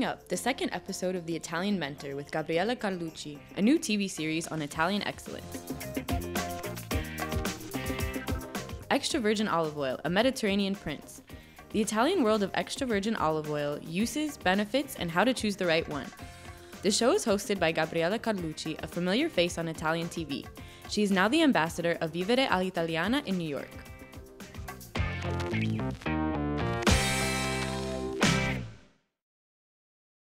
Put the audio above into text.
up, the second episode of The Italian Mentor with Gabriella Carlucci, a new TV series on Italian excellence. Extra virgin olive oil, a Mediterranean prince. The Italian world of extra virgin olive oil, uses, benefits, and how to choose the right one. The show is hosted by Gabriella Carlucci, a familiar face on Italian TV. She is now the ambassador of Vivere all'Italiana in New York.